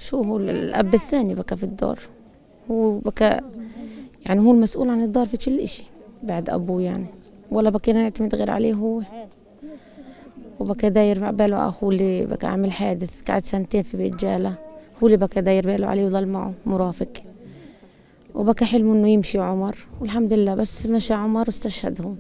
شو هو الأب الثاني بكى في الدار، هو بكى يعني هو المسؤول عن الدار في كل إشي بعد أبوه يعني، ولا بكينا نعتمد غير عليه هو. وبكى داير باله أخوه اللي بكى عامل حادث قعد 2 في بيت جالة، هو اللي بكى داير باله عليه وظل معه مرافق. وبكى حلمه إنه يمشي عمر، والحمد لله بس مشى عمر استشهدهم.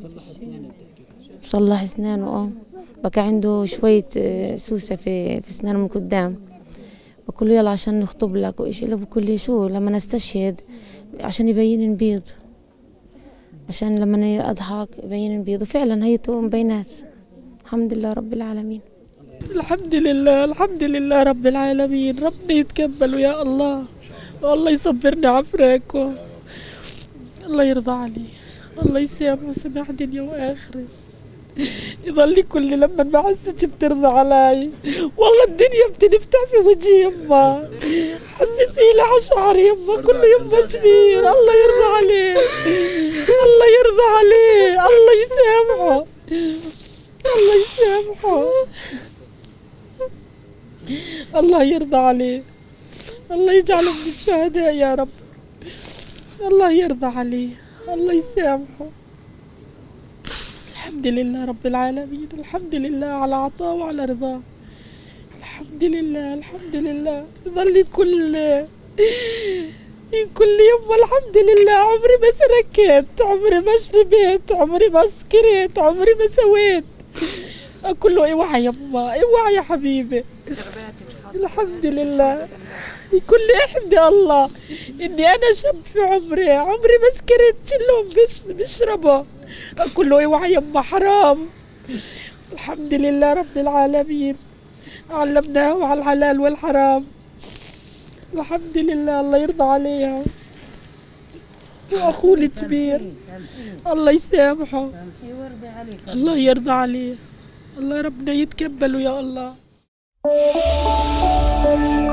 صلح أسنانه بكى عنده شوية سوسة في أسنانه من قدام. بقول له يلا عشان نخطب لك وإيش له، بقول لي شو لما نستشهد عشان يبين نبيض، عشان لما أضحك يبين نبيض، وفعلا هيته مبينات. الحمد لله رب العالمين. الحمد لله الحمد لله رب العالمين. ربنا يتقبله يا الله، والله يصبرنا عفراكم، الله يرضى عليه، الله يسامحه سماح دنيا وآخرة. يضل كل لما ما حسيتش بترضى علي والله الدنيا بتنفتح في وجهي يما، حسسي لي على شعري يما، كله يما كبير. الله يرضى عليه، الله يرضى عليه، الله يسامحه، الله يسامحه، الله يرضى عليه، الله يجعله من الشهداء يا رب، الله يرضى عليه، الله يسامحه. الحمد لله رب العالمين، الحمد لله على عطاه وعلى رضاه، الحمد لله الحمد لله. يضل كل يوم الحمد لله. عمري ما سركت، عمري ما شربت، عمري ما سكرت، عمري ما سويت. كله اوعى يما، اوعى يا حبيبي. الحمد لله. كل احمد الله اني انا شاب في عمري ما سكرت، كلهم بيشربوا. كله اوعى يما حرام. الحمد لله رب العالمين، علمناه على الحلال والحرام. الحمد لله، الله يرضى عليها. واخوه الكبير الله يسامحه، الله يرضى عليه، الله ربنا يتقبله يا الله.